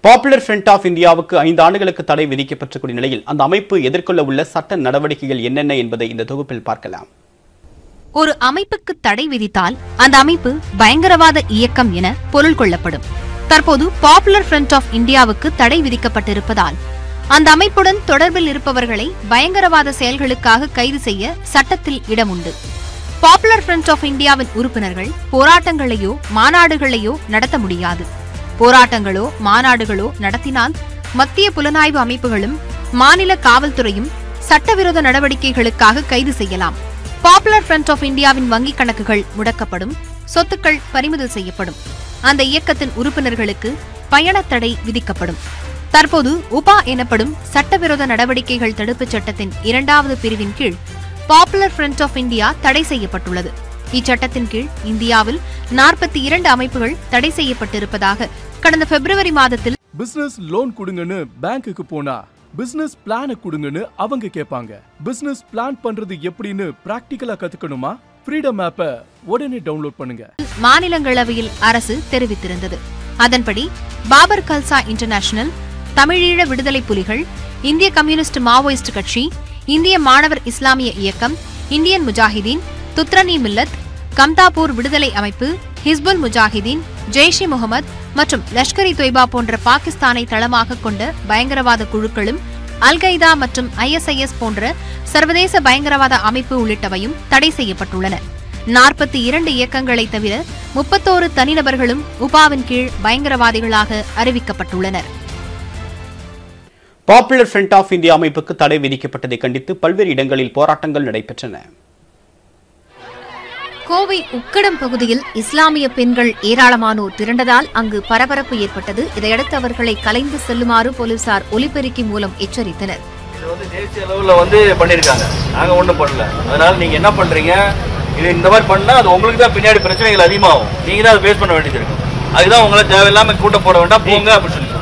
Popular front of இந்தியாவுக்கு 5 ஆண்டுகளுக்கு தடை விதிக்கப்பட்டிருக்கும் நிலையில் அந்த அமைப்பு எதிர்கொள்ள உள்ள சட்ட நடவடிக்கைகள் என்னென்ன என்பதை இந்த தொகுப்பில் பார்க்கலாம். ஒரு அமைப்புக்கு தடை விதித்தால் அந்த அமைப்பு பயங்கரவாத இயக்கம் என பொருள் கொள்ளப்படும். தற்போது பாப்புலர் ஃப்ரண்ட் ஆஃப் இந்தியாவுக்கு தடை விதிக்கப்பட்டிருப்பதால் அந்த அமைப்புடன் தொடர்பில் இருப்பவர்களை பயங்கரவாத செயல்களுக்காக கைது செய்ய சட்டத்தில் இடம் உண்டு. பாப்புலர் ஃப்ரண்ட் ஆஃப் இந்தியாவின் உறுப்பினர்கள் போராட்டங்களையோ மாநாடுகளையோ நடத்த முடியாது. போராட்டங்களோ மாநாடுகளோ நடத்தினால் மத்திய புலனாய்வு அமைப்புகளும் மாநில காவல்துறையும் சட்டவிரோத நடவடிக்கைகளுக்காக கைது செய்யலாம். பாப்புலர் ஃப்ரண்ட் ஆஃப் இந்தியாவின் வங்கிக் கணக்குகள் முடக்கப்படும், சொத்துக்கள் பறிமுதல் செய்யப்படும். அந்த இயக்கத்தின் உறுப்பினர்களுக்கு பயணத் தடை விதிக்கப்படும். தற்போது உபா எனப்படும் சட்டவிரோத நடவடிக்கைகள் தடுப்புச் சட்டத்தின் 2வது பிரிவின் கீழ் பாப்புலர் ஃப்ரண்ட் ஆஃப் இந்தியா தடை செய்யப்பட்டுள்ளது. இச்சட்டத்தின் கீழ் இந்தியாவில் 42 அமைப்புகள் தடை செய்யப்பட்டிருப்பதாக கடந்த பிப்ரவரி மாதத்தில் பிசினஸ் லோன் கொடுங்கன்னு பேங்க்குக்கு போனா பிசினஸ் பிளான கொடுங்கன்னு அவங்க கேட்பாங்க. பிசினஸ் பிளான் பண்றது எப்படின்னு பிராக்டிகலா கத்துக்கணுமா? ஃப்ரீடம் ஆப்பை உடனே டவுன்லோட் பண்ணுங்க. மாநிலங்களவையில் அரசு தெரிவித்திருந்தது. அதன்படி பாபர் கல்சா இன்டர்நேஷனல், தமிழீழ விடுதலை புலிகள், இந்திய கம்யூனிஸ்ட் மாவோயிஸ்ட் கட்சி, இந்திய மாணவர் இஸ்லாமிய இயக்கம், இந்தியன் முஜாஹிதீன், துத்ரனி மில்லத், கம்தாபூர் விடுதலை அமைப்பு, ஹிஸ்புல் முஜாஹிதீன், ஜெய்ஷ்-இ முகமது மற்றும் லஷ்கர்-இ தொய்பா போன்ற பாகிஸ்தானை தளமாக கொண்ட பயங்கரவாத குழுக்களும், அல்-கைதா மற்றும் ISIS போன்ற சர்வதேச பயங்கரவாத அமைப்பு உள்ளிட்டவையும் தடை செய்யப்பட்டுள்ளன. 42 இயக்கங்களை தவிர 31 தனிநபர்களும் உபாவின் கீழ் பயங்கரவாதிகளாக அறிவிக்கப்பட்டுள்ளனர். பாப்புலர் ஃப்ரண்ட் ஆஃப் இந்தியா அமைப்புக்கு தடை விதிக்கப்பட்டதை கண்டித்து பல்வேறு இடங்களில் போராட்டங்கள் நடைபெற்றன. கோவை உக்கடம் பகுதியில் இஸ்லாமிய பெண்கள் ஏராளமானோர் திரண்டதால் அங்கு பரபரப்பு ஏற்பட்டது. இதையடுத்து அவர்களை கலைந்து செல்லுமாறு போலீசார் ஒலிபெருக்கி மூலம் எச்சரித்தனர். தேசிய அளவில் பண்ணிருக்காங்க, நாங்க ஒண்ணும் பண்ணல. அதனால நீங்க என்ன பண்றீங்க, இது இந்த மாதிரி பண்ணா அது உங்களுக்கு தான் பின்னாடி பிரச்சனைகள் அதிகமாகும். நீங்க தான் அதை ஃபேஸ் பண்ண வேண்டியது இருக்கு. அதுதான் உங்களை தேவையில்லாம கூட்டம் போட வேண்டாம், போங்க அப்படின்னு சொல்லி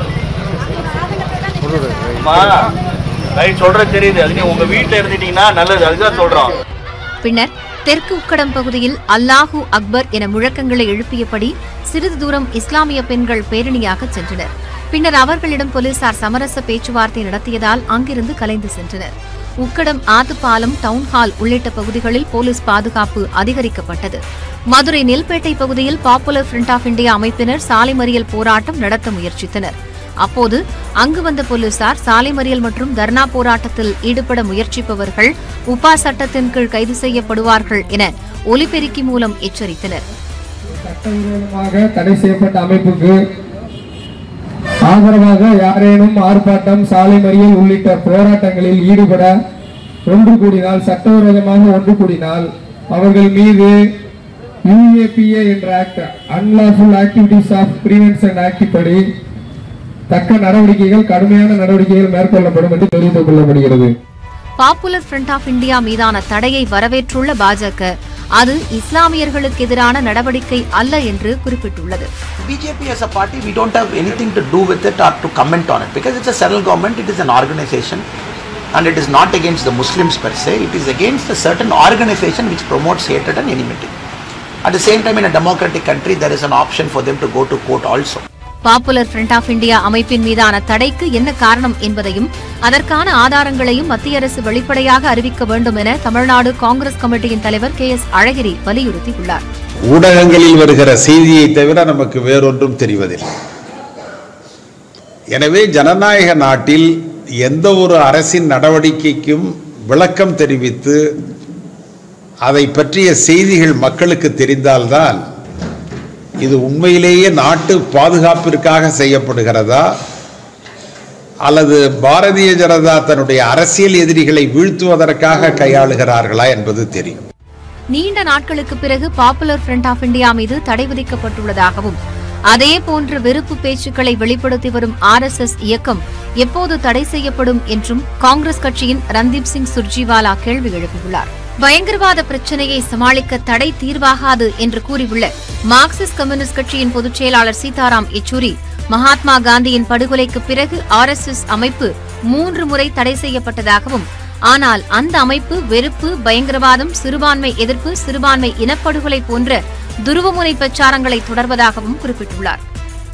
சொல்றது தெரியுது. அது நீங்க உங்க வீட்டுல இருந்துட்டீங்கன்னா நல்லது, அதுதான் சொல்றோம். பின்னர் தெற்கு உக்கடம் பகுதியில் அல்லாஹூ அக்பர் என முழக்கங்களை எழுப்பியபடி சிறிது தூரம் இஸ்லாமிய பெண்கள் பேரணியாக சென்றனர். பின்னர் அவர்களிடம் போலீசார் சமரச பேச்சுவார்த்தை நடத்தியதால் அங்கிருந்து கலைந்து சென்றனர். உக்கடம் ஆத்துப்பாலம், டவுன்ஹால் உள்ளிட்ட பகுதிகளில் போலீஸ் பாதுகாப்பு அதிகரிக்கப்பட்டது. மதுரை நெல்பேட்டை பகுதியில் பாப்புலர் ஃப்ரண்ட் ஆஃப் இந்தியா அமைப்பினர் சாலை மறியல் போராட்டம் நடத்த முயற்சித்தனர். அப்போது அங்கு வந்த போலீசார் சாலை மறியல் மற்றும் தர்ணா போராட்டத்தில் ஈடுபட முயற்சிப்பவர்கள் உபா சட்டத்தின் கீழ் கைது செய்யப்படுவார்கள் என ஒலிபெருக்கி மூலம் எச்சரித்தனர். சட்டவிரோதமாக தடை செய்யப்பட்ட அமைப்புக்கு ஆதரவாக யாரேனும் ஆர்ப்பாட்டம், சாலை மறியல் உள்ளிட்ட போராட்டங்களில் ஈடுபட ஒன்று கூடினால், சட்டவிரோதமாக ஒன்று கூடினால் அவர்கள் மீது UAPA என்ற act, unlawful activities of prevention act படி தக்க நடவடிக்கைகள், கடுமையான நடவடிக்கைகள் மேற்கொள்ளப்படும் என்று தெரிவித்துக் கொள்ளப்படுகிறது. பாப்புலர் ஃப்ரண்ட் ஆஃப் இந்தியா மீதான தடையை வரவேற்றுள்ள பாஜக அது இஸ்லாமியர்களுக்கு எதிரான நடவடிக்கை அல்ல என்று குறிப்பிட்டுள்ளது. BJP as a party, we don't have anything to do with it or to comment on it because it's a central government, it is an organization and it is not against the Muslims per se, it is against a certain organization which promotes hatred and enmity. At the same time, in a democratic country, there is an option for them to go to court also. Popular front of India அமைப்பின் மீதான தடைக்கு என்ன காரணம் என்பதையும் அதற்கான ஆதாரங்களையும் மத்திய அரசு வெளிப்படையாக அறிவிக்க வேண்டும் என தமிழ்நாடு காங்கிரஸ் கமிட்டியின் தலைவர் KS அழகிரி வலியுறுத்தியுள்ளார். ஊடகங்களில் வருகிற செய்தியை தவிர நமக்கு வேறொன்றும் தெரிவதில்லை. எனவே ஜனநாயக நாட்டில் எந்த ஒரு அரசின் நடவடிக்கைக்கும் விளக்கம் தெரிவித்து அதை பற்றிய செய்திகள் மக்களுக்கு தெரிந்தால்தான் இது உண்மையிலேயே நாட்டு பாதுகாப்பிற்காக செய்யப்படுகிறதா அல்லது பாரதிய ஜனதா தன்னுடைய அரசியல் எதிரிகளை வீழ்த்துவதற்காக கையாளுகிறார்களா என்பது தெரியும். நீண்ட நாட்களுக்கு பிறகு பாப்புலர் ஃப்ரண்ட் ஆஃப் இந்தியா மீது தடை விதிக்கப்பட்டுள்ளதாகவும் அதே போன்ற வெறுப்பு பேச்சுக்களை வெளிப்படுத்தி வரும் RSS இயக்கம் எப்போது தடை செய்யப்படும் என்றும் காங்கிரஸ் கட்சியின் ரந்தீப் சிங் சுர்ஜிவாலா கேள்வி எழுப்பியுள்ளார். பயங்கரவாத பிரச்சினையை சமாளிக்க தடை தீர்வாகாது என்று கூறியுள்ள மார்க்சிஸ்ட் கம்யூனிஸ்ட் கட்சியின் பொதுச் செயலாளர் சீதாராம் யெச்சூரி, மகாத்மா காந்தியின் படுகொலைக்கு பிறகு RSS அமைப்பு 3 முறை தடை செய்யப்பட்டதாகவும், ஆனால் அந்த அமைப்பு வெறுப்பு, பயங்கரவாதம், சிறுபான்மை எதிர்ப்பு, சிறுபான்மை இனப்படுகொலை போன்ற துருவமுனை பிரச்சாரங்களை தொடர்வதாகவும் குறிப்பிட்டுள்ளார்.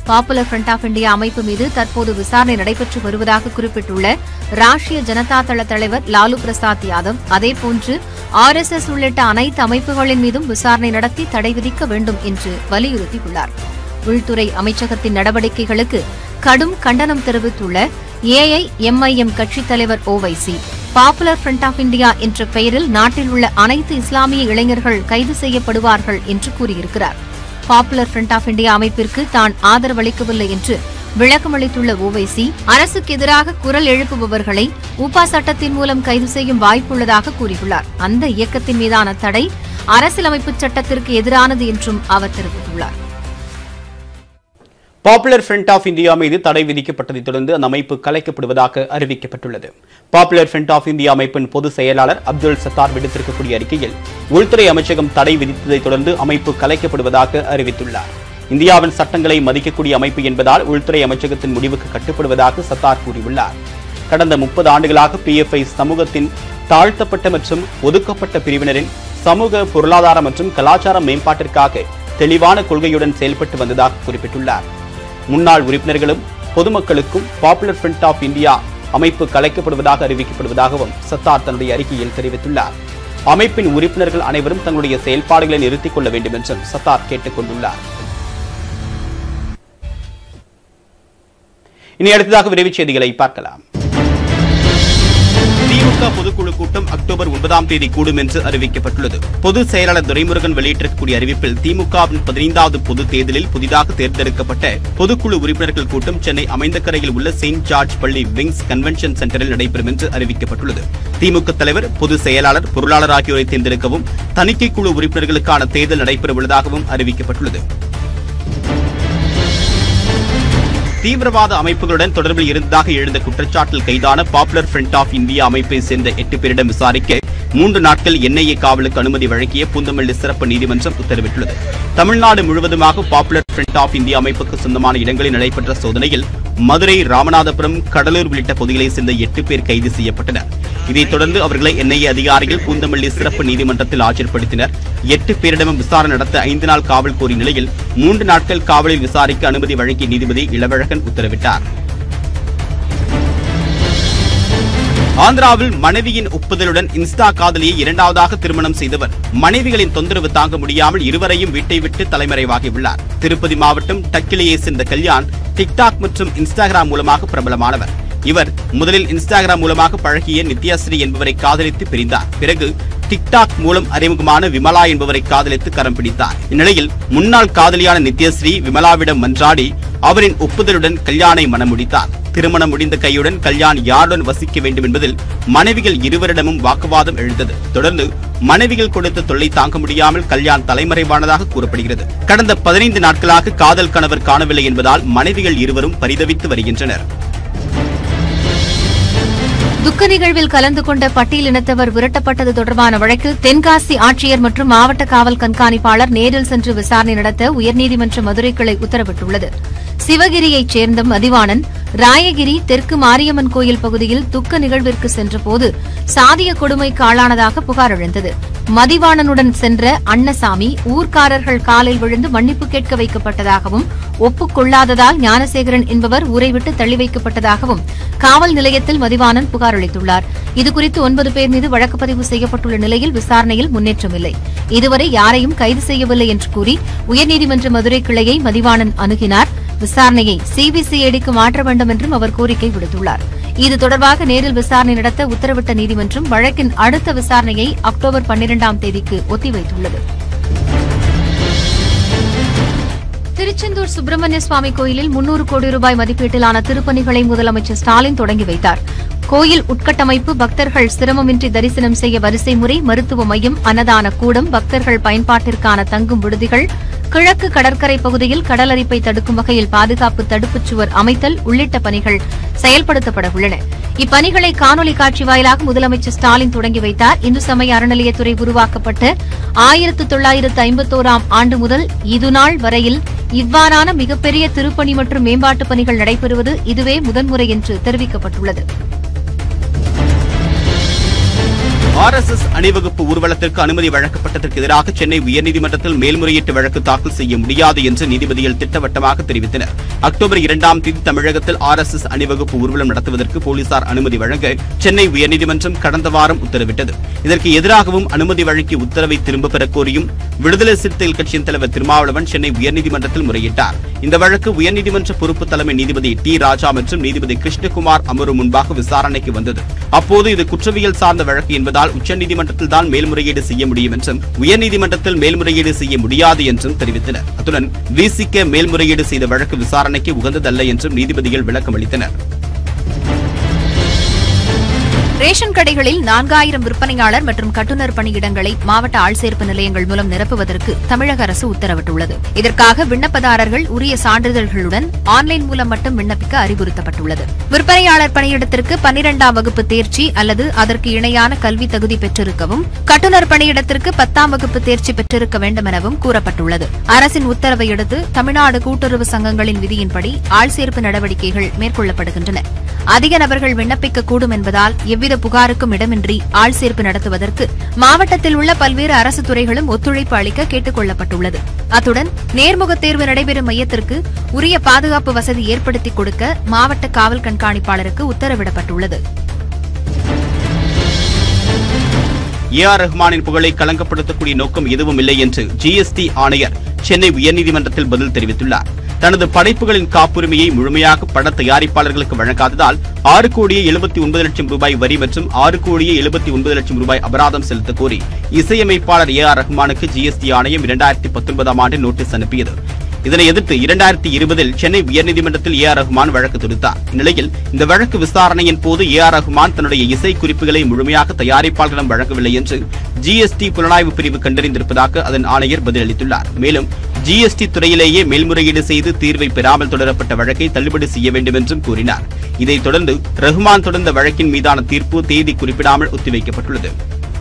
பாப்புலர் ஃப்ரண்ட் ஆஃப் இந்தியா அமைப்பு மீது தற்போது விசாரணை நடைபெற்று வருவதாக குறிப்பிட்டுள்ள ராஷ்டிரிய ஜனதா தள தலைவர் லாலு பிரசாத் யாதவ், அதேபோன்று RSS உள்ளிட்ட அனைத்து அமைப்புகளின் மீதும் விசாரணை நடத்தி தடை விதிக்க வேண்டும் என்று வலியுறுத்தியுள்ளார். உள்துறை அமைச்சகத்தின் நடவடிக்கைகளுக்கு கடும் கண்டனம் தெரிவித்துள்ள AIMIM கட்சித் தலைவர் OYC, popular front of India என்ற பெயரில் நாட்டில் உள்ள அனைத்து இஸ்லாமிய இளைஞர்கள் கைது செய்யப்படுவார்கள் என்று கூறியிருக்கிறார். பாப்புலர் ஃப்ரண்ட் ஆஃப் இந்தியா அமைப்பிற்கு தான் ஆதரவளிக்கவில்லை என்று விளக்கமளித்துள்ள OYC, அரசுக்கு எதிராக குரல் எழுப்புபவர்களை உபா சட்டத்தின் மூலம் கைது செய்யும் வாய்ப்புள்ளதாக கூறியுள்ளார். அந்த இயக்கத்தின் மீதான தடை அரசியலமைப்பு சட்டத்திற்கு எதிரானது என்றும் அவர் தெரிவித்துள்ளார். பாப்புலர் ஃப்ரண்ட் ஆஃப் இந்தியா மீது தடை விதிக்கப்பட்டதைத் தொடர்ந்து அந்த அமைப்பு கலைக்கப்படுவதாக அறிவிக்கப்பட்டுள்ளது. பாப்புலர் ஃப்ரண்ட் ஆஃப் இந்தியா அமைப்பின் பொதுச் செயலாளர் அப்துல் சத்தார் விடுத்திருக்கக்கூடிய அறிக்கையில் உள்துறை அமைச்சகம் தடை விதித்ததைத் தொடர்ந்து அமைப்பு கலைக்கப்படுவதாக அறிவித்துள்ளார். இந்தியாவின் சட்டங்களை மதிக்கக்கூடிய அமைப்பு என்பதால் உள்துறை அமைச்சகத்தின் முடிவுக்கு கட்டுப்படுவதாக சத்தார் கூறியுள்ளார். கடந்த 30 ஆண்டுகளாக PFI சமூகத்தின் தாழ்த்தப்பட்ட மற்றும் ஒதுக்கப்பட்ட பிரிவினரின் சமூக, பொருளாதார மற்றும் கலாச்சார மேம்பாட்டிற்காக தெளிவான கொள்கையுடன் செயல்பட்டு வந்ததாக குறிப்பிட்டுள்ளார். முன்னாள் உறுப்பினர்களும் பொதுமக்களுக்கும் பாப்புலர் ஃப்ரண்ட் ஆஃப் இந்தியா அமைப்பு கலைக்கப்படுவதாக அறிவிக்கப்படுவதாகவும் சத்தார் தன்னுடைய அறிக்கையில் தெரிவித்துள்ளார். அமைப்பின் உறுப்பினர்கள் அனைவரும் தங்களுடைய செயல்பாடுகளை நிறுத்திக் கொள்ள வேண்டும் என்றும் சத்தார் கேட்டுக் கொண்டுள்ளார். இனி அடுத்ததாக விரைவுச் செய்திகளை பார்க்கலாம். திமுக பொதுக்குழு கூட்டம் அக்டோபர் 9ஆம் தேதி கூடும் என்று அறிவிக்கப்பட்டுள்ளது. பொதுச் செயலாளர் துரைமுருகன் வெளியிட்டிருக்கக்கூடிய அறிவிப்பில் திமுகவின் 15வது பொதுத் தேர்தலில் புதிதாக தேர்ந்தெடுக்கப்பட்ட பொதுக்குழு உறுப்பினர்கள் கூட்டம் சென்னை அமைந்தகரையில் உள்ள செயின்ட் ஜார்ஜ் பள்ளி விங்ஸ் கன்வென்ஷன் சென்டரில் நடைபெறும் என்று அறிவிக்கப்பட்டுள்ளது. திமுக தலைவர், பொதுச் செயலாளர், பொருளாளர் ஆகியோரை தேர்ந்தெடுக்கவும் தணிக்கை குழு உறுப்பினர்களுக்கான தேர்தல் நடைபெறவுள்ளதாகவும் அறிவிக்கப்பட்டுள்ளது. தீவிரவாத அமைப்புகளுடன் தொடர்பில் இருந்ததாக எழுந்த குற்றச்சாட்டில் கைதான பாப்புலர் ஃப்ரண்ட் ஆஃப் இந்தியா அமைப்பை சேர்ந்த 8 பேரிடம் விசாரிக்க 3 நாட்கள் NIA காவலுக்கு அனுமதி வழங்கிய பூந்தமல்லி சிறப்பு நீதிமன்றம் உத்தரவிட்டுள்ளது. தமிழ்நாடு முழுவதுமாக பாப்புலர் ஃப்ரண்ட் ஆஃப் இந்தியா அமைப்புக்கு சொந்தமான இடங்களில் நடைபெற்ற சோதனையில் மதுரை, ராமநாதபுரம், கடலூர் உள்ளிட்ட பகுதிகளைச் சேர்ந்த 8 பேர் கைது செய்யப்பட்டனர். இதைத் தொடர்ந்து அவர்களை NIA அதிகாரிகள் பூந்தமல்லி சிறப்பு நீதிமன்றத்தில் ஆஜர்படுத்தினர். 8 பேரிடமும் விசாரணை நடத்த 5 நாள் காவல் கோரிய நிலையில் 3 நாட்கள் காவலில் விசாரிக்க அனுமதி வழங்கிய நீதிபதி இளவழகன் உத்தரவிட்டார். ஆந்திராவில் மனைவியின் ஒப்புதலுடன் இன்ஸ்டா காதலியை 2வதாக திருமணம் செய்தவர் மனைவிகளின் தொந்தரவு தாங்க முடியாமல் இருவரையும் வீட்டை விட்டு தலைமறைவாகியுள்ளார். திருப்பதி மாவட்டம் டக்கிலியை சேர்ந்த கல்யாண் டிக்டாக் மற்றும் இன்ஸ்டாகிராம் மூலமாக பிரபலமானவர். இவர் முதலில் இன்ஸ்டாகிராம் மூலமாக பழகிய நித்யாஸ்ரீ என்பவரை காதலித்து பிரிந்தார். பிறகு டிக்டாக் மூலம் அறிமுகமான விமலா என்பவரை காதலித்து கரம் பிடித்தார். இந்நிலையில் முன்னாள் காதலியான நித்யஸ்ரீ விமலாவிடம் மன்றாடி அவரின் ஒப்புதலுடன் கல்யாணை மணமுடித்தார். திருமணம் முடிந்த கையுடன் கல்யாண் யாருடன் வசிக்க வேண்டும் என்பதில் மனைவிகள் இருவரிடமும் வாக்குவாதம் எழுந்தது. தொடர்ந்து மனைவிகள் கொடுத்த தொல்லை தாங்க முடியாமல் கல்யாண் தலைமறைவானதாக கூறப்படுகிறது. கடந்த 15 நாட்களாக காதல் கணவர் காணவில்லை என்பதால் மனைவிகள் இருவரும் பரிதவித்து வருகின்றனர். துக்க நிகழ்வில் கலந்து கொண்ட பட்டியலினத்தவர் விரட்டப்பட்டது தொடர்பான வழக்கில் தென்காசி ஆட்சியர் மற்றும் மாவட்ட காவல் கண்காணிப்பாளர் நேரில் சென்று விசாரணை நடத்த உயர்நீதிமன்ற மதுரை கிளை உத்தரவிட்டுள்ளது. சிவகிரியைச் சேர்ந்த மதிவாணன் ராயகிரி தெற்கு மாரியம்மன் கோயில் பகுதியில் துக்க நிகழ்விற்கு சென்றபோது சாதிய கொடுமைக்கு ஆளானதாக புகார் எழுந்தது. மதிவாணனுடன் சென்ற அன்னசாமி ஊர்க்காரர்கள் காலில் விழுந்து மன்னிப்பு கேட்க வைக்கப்பட்டதாகவும் ஒப்புக்கொள்ளாததால் ஞானசேகரன் என்பவர் ஊரை விட்டு தள்ளி வைக்கப்பட்டதாகவும் காவல் நிலையத்தில் மதிவாணன் புகார் அளித்துள்ளார். இதுகுறித்து 9 பேர் மீது வழக்குப்பதிவு செய்யப்பட்டுள்ள நிலையில் விசாரணையில் முன்னேற்றமில்லை. இதுவரை யாரையும் கைது செய்யவில்லை என்று கூறி உயர்நீதிமன்ற மதுரை கிளையை மதிவாணன் அணுகினார். விசாரணையை CBCIDக்கு மாற்ற வேண்டும் என்றும் அவர் கோரிக்கை விடுத்துள்ளார். இது தொடர்பாக நேரில் விசாரணை நடத்த உத்தரவிட்ட நீதிமன்றம் வழக்கின் அடுத்த விசாரணையை அக்டோபர் 12ஆம் தேதிக்கு ஒத்திவைத்துள்ளது. திருச்செந்தூர் சுப்பிரமணிய சுவாமி கோயிலில் 300 கோடி ரூபாய் மதிப்பீட்டிலான திருப்பணிகளை முதலமைச்சர் ஸ்டாலின் தொடங்கி வைத்தார். கோயில் உட்கட்டமைப்பு, பக்தர்கள் சிரமமின்றி தரிசனம் செய்ய வரிசை முறை, மருத்துவ மையம், அன்னதான கூடம், பக்தர்கள் பயன்பாட்டிற்கான தங்கும் விடுதிகள், கிழக்கு கடற்கரை பகுதியில் கடல் அரிப்பை தடுக்கும் வகையில் பாதுகாப்பு தடுப்புச் சுவர் அமைத்தல் உள்ளிட்ட பணிகள் செயல்படுத்தப்பட உள்ளன. இப்பணிகளை காணொலி காட்சி வாயிலாக முதலமைச்சர் ஸ்டாலின் தொடங்கி வைத்தார். இந்து சமய அறநிலையத்துறை உருவாக்கப்பட்ட 1951ஆம் ஆண்டு முதல் இதுநாள் வரையில் இவ்வாறான மிகப்பெரிய திருப்பணி மற்றும் மேம்பாட்டுப் பணிகள் நடைபெறுவது இதுவே முதன்முறை என்று தெரிவிக்கப்பட்டுள்ளது. RSS அணிவகுப்பு ஊர்வலத்திற்கு அனுமதி வழங்கப்பட்டதற்கு எதிராக சென்னை உயர்நீதிமன்றத்தில் மேல்முறையீட்டு வழக்கு தாக்கல் செய்ய முடியாது என்று நீதிபதிகள் திட்டவட்டமாக தெரிவித்தனர். அக்டோபர் 2ஆம் தேதி தமிழகத்தில் RSS அணிவகுப்பு ஊர்வலம் நடத்துவதற்கு போலீசார் அனுமதி வழங்க சென்னை உயர்நீதிமன்றம் கடந்த வாரம் உத்தரவிட்டது. இதற்கு எதிராகவும் அனுமதி வழங்கிய உத்தரவை திரும்பப் பெறக் கோரியும் விடுதலை சிறுத்தைகள் கட்சியின் தலைவர் திருமாவளவன் சென்னை உயர்நீதிமன்றத்தில் முறையிட்டார். இந்த வழக்கு உயர்நீதிமன்ற பொறுப்பு தலைமை நீதிபதி டி. ராஜா மற்றும் நீதிபதி கிருஷ்ணகுமார் அமர்வு முன்பாக விசாரணைக்கு வந்தது. அப்போது இது குற்றவியல் சார்ந்த வழக்கு என்பதால் உச்சநீதிமன்றத்தில் தான் மேல்முறையீடு செய்ய முடியும் என்றும் உயர்நீதிமன்றத்தில் மேல்முறையீடு செய்ய முடியாது என்றும் தெரிவித்தனர். அத்துடன் விசிக மேல்முறையீடு செய்த வழக்கு விசாரணைக்கு உகந்ததல்ல என்றும் நீதிபதிகள் விளக்கம் அளித்தனர். ரேஷன் கடைகளில் 4000 விற்பனையாளர் மற்றும் கட்டுநர் பணியிடங்களை மாவட்ட ஆள்சேர்ப்பு நிலையங்கள் மூலம் நிரப்புவதற்கு தமிழக அரசு உத்தரவிட்டுள்ளது. இதற்காக விண்ணப்பதாரர்கள் உரிய சான்றிதழ்களுடன் ஆன்லைன் மூலம் மட்டும் விண்ணப்பிக்க அறிவுறுத்தப்பட்டுள்ளது. விற்பனையாளர் பணியிடத்திற்கு 12ஆம் வகுப்பு தேர்ச்சி அல்லது அதற்கு இணையான கல்வி தகுதி பெற்றிருக்கவும், கட்டுநர் பணியிடத்திற்கு 10ஆம் வகுப்பு தேர்ச்சி பெற்றிருக்க வேண்டும் எனவும் கூறப்பட்டுள்ளது. அரசின் உத்தரவை அடுத்து தமிழ்நாடு கூட்டுறவு சங்கங்களின் விதியின்படி ஆள்சேர்ப்பு நடவடிக்கைகள் மேற்கொள்ளப்படுகின்றன. அதிக நபர்கள் விண்ணப்பிக்கக்கூடும் என்பதால் எவ்வித புகாருக்கும் இடமின்றி ஆள்சேர்ப்பு நடத்துவதற்கு மாவட்டத்தில் உள்ள பல்வேறு அரசு துறைகளும் ஒத்துழைப்பு அளிக்க கேட்டுக் கொள்ளப்பட்டுள்ளது. அத்துடன் நேர்முகத் தேர்வு நடைபெறும் மையத்திற்கு உரிய பாதுகாப்பு வசதி ஏற்படுத்திக் கொடுக்க மாவட்ட காவல் கண்காணிப்பாளருக்கு உத்தரவிடப்பட்டுள்ளது. AR ரஹ்மானின் புகழை களங்கப்படுத்தக்கூடிய நோக்கம் எதுவும் இல்லை என்று GST ஆணையர் சென்னை உயர்நீதிமன்றத்தில் பதில் தெரிவித்துள்ளார். தனது படைப்புகளின் காப்புரிமையை முழுமையாக பட தயாரிப்பாளர்களுக்கு வழங்காததால் 6,79,00,000 ரூபாய் வரி மற்றும் 6,79,00,000 ரூபாய் அபராதம் செலுத்த கோரி இசையமைப்பாளர் AR ரஹ்மானுக்கு GST ஆணையம் 2019ஆம் ஆண்டு நோட்டீஸ் அனுப்பியது. இதனை எதிர்த்து 2020இல் சென்னை உயர்நீதிமன்றத்தில் AR ரஹ்மான் வழக்கு தொடுத்தார். இந்நிலையில் இந்த வழக்கு விசாரணையின் போது AR ரஹ்மான் தன்னுடைய இசை குறிப்புகளை முழுமையாக தயாரிப்பாளர்களிடம் வழங்கவில்லை என்று GST புலனாய்வு பிரிவு கண்டறிந்திருப்பதாக அதன் ஆணையர் பதிலளித்துள்ளார். மேலும் GST துறையிலேயே மேல்முறையீடு செய்து தீர்வை பெறாமல் தொடரப்பட்ட வழக்கை தள்ளுபடி செய்ய வேண்டும் என்றும் கூறினார். இதைத் தொடர்ந்து ரஹ்மான் தொடர்ந்த வழக்கின் மீதான தீர்ப்பு தேதி குறிப்பிடாமல் ஒத்திவைக்கப்பட்டுள்ளது.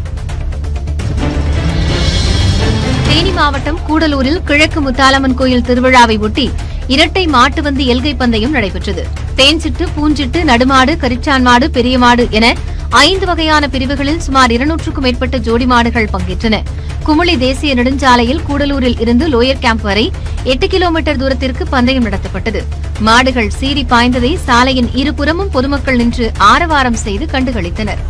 தேனி மாவட்டம் கூடலூரில் கிழக்கு முத்தாலம்மன் கோயில் திருவிழாவை ஒட்டி இரட்டை மாட்டு வண்டி எல்கை பந்தயம் நடைபெற்றது. தேன்சிட்டு, பூஞ்சிட்டு, நடுமாடு, கரிச்சான் மாடு, பெரிய மாடு என 5 வகையான பிரிவுகளில் சுமார் 200க்கும் மேற்பட்ட ஜோடி மாடுகள் பங்கேற்றன. குமுளி தேசிய நெடுஞ்சாலையில் கூடலூரில் இருந்து லோயர் கேம்ப் வரை 8 கிலோமீட்டர் தூரத்திற்கு பந்தயம் நடத்தப்பட்டது. மாடுகள் சீறி பாய்ந்ததை சாலையின் இருபுறமும் பொதுமக்கள் நின்று ஆரவாரம் செய்து கண்டுகளித்தனர்.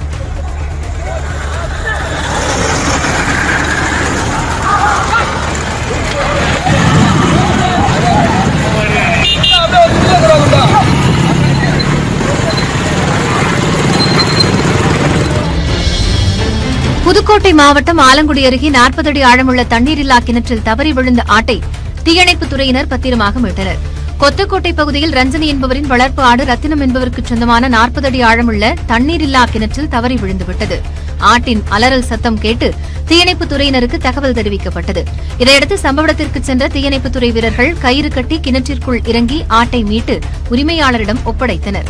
புதுக்கோட்டை மாவட்டம் ஆலங்குடி அருகே 40 அடி ஆழமுள்ள தண்ணீரில்லா கிணற்றில் தவறி விழுந்த ஆட்டை தீயணைப்புத் துறையினர் பத்திரமாக மீட்டனர். கொத்தக்கோட்டை பகுதியில் ரஞ்சனி என்பவரின் வளர்ப்பு ஆடு ரத்தினம் என்பவருக்கு சொந்தமான 40 அடி ஆழமுள்ள தண்ணீரில்லா கிணற்றில் தவறி விழுந்துவிட்டது. ஆட்டின் அலறல் சத்தம் கேட்டு தீயணைப்புத் துறையினருக்கு தகவல் தெரிவிக்கப்பட்டது. இதையடுத்து சம்பவ இடத்திற்கு சென்ற தீயணைப்புத் துறை வீரர்கள் கயிறு கட்டி கிணற்றிற்குள் இறங்கி ஆட்டை மீட்டு உரிமையாளரிடம் ஒப்படைத்தனர்.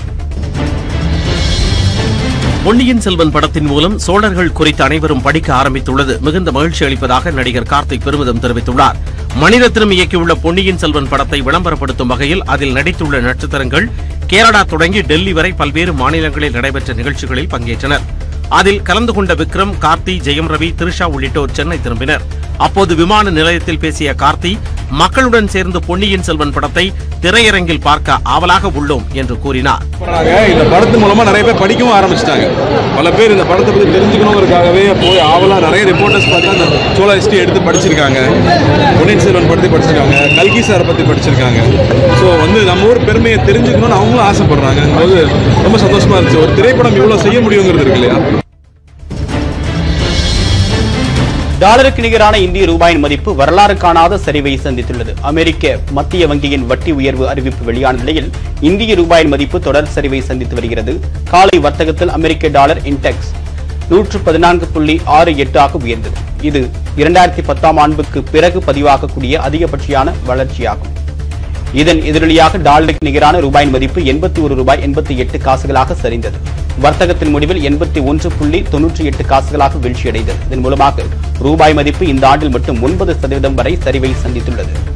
பொன்னியின் செல்வன் படத்தின் மூலம் சோழர்கள் குறித்து அனைவரும் படிக்க ஆரம்பித்துள்ளது மிகுந்த மகிழ்ச்சி அளிப்பதாக நடிகர் கார்த்திக் பெருமிதம் தெரிவித்துள்ளார். மணிரத்னம் இயக்கியுள்ள பொன்னியின் செல்வன் படத்தை விளம்பரப்படுத்தும் வகையில் அதில் நடித்துள்ள நட்சத்திரங்கள் கேரளா தொடங்கி டெல்லி வரை பல்வேறு மாநிலங்களில் நடைபெற்ற நிகழ்ச்சிகளில் பங்கேற்றனர். அதில் கலந்து கொண்ட விக்ரம், கார்த்தி, ஜெயம் ரவி, திரிஷா உள்ளிட்டோர் சென்னை திரும்பினர். அப்போது விமான நிலையத்தில் பேசிய கார்த்தி, மக்களுடன் சேர்ந்து பொன்னியின் செல்வன் படத்தை திரையரங்கில் பார்க்க ஆவலாக உள்ளோம் என்று கூறினார். இந்த படத்து மூலமா நிறைய பேர் படிக்கவும் ஆரம்பிச்சிட்டாங்க. பல பேர் இந்த படத்தை பத்தி தெரிஞ்சுக்கணுங்கிறதுக்காகவே போய் ஆவலா நிறைய ரிப்போர்ட்டர்ஸ் பார்த்தா அந்த சோழ ஹிஸ்டரி எடுத்து படிச்சிருக்காங்க, பொன்னியின் செல்வன் படத்தை படிச்சிருக்காங்க, கல்கி சாரை பத்தி படிச்சிருக்காங்க. ஸோ நம்ம ஊர் பெருமையை தெரிஞ்சுக்கணும்னு அவங்களும் ஆசைப்படுறாங்க. போது ரொம்ப சந்தோஷமா இருந்துச்சு. ஒரு திரைப்படம் இவ்வளவு செய்ய முடியுங்கிறது இருக்கு இல்லையா? டாலருக்கு நிகரான இந்திய ரூபாயின் மதிப்பு வரலாறு காணாத சரிவை சந்தித்துள்ளது. அமெரிக்க மத்திய வங்கியின் வட்டி உயர்வு அறிவிப்பு வெளியான நிலையில் இந்திய ரூபாயின் மதிப்பு தொடர் சரிவை சந்தித்து வருகிறது. காலை வர்த்தகத்தில் அமெரிக்க டாலர் இன்டெக்ஸ் 114.68 உயர்ந்தது. இது 2010ஆம் ஆண்டுக்கு பிறகு பதிவாகக்கூடிய அதிகபட்சமான வளர்ச்சியாகும். இதன் எதிரொலியாக டாலருக்கு நிகரான ரூபாயின் மதிப்பு 81 ரூபாய் 88 காசுகளாக சரிந்தது. வர்த்தகத்தின் முடிவில் 81.98 காசுகளாக வீழ்ச்சியடைந்தது. இதன் மூலமாக ரூபாய் மதிப்பு இந்த ஆண்டில் மட்டும் 9% வரை சரிவை சந்தித்துள்ளது.